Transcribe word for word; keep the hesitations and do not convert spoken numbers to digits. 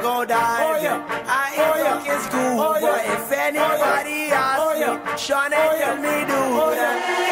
go diving. I ain't talking school, but if anybody asks me, Sean, tell me do that.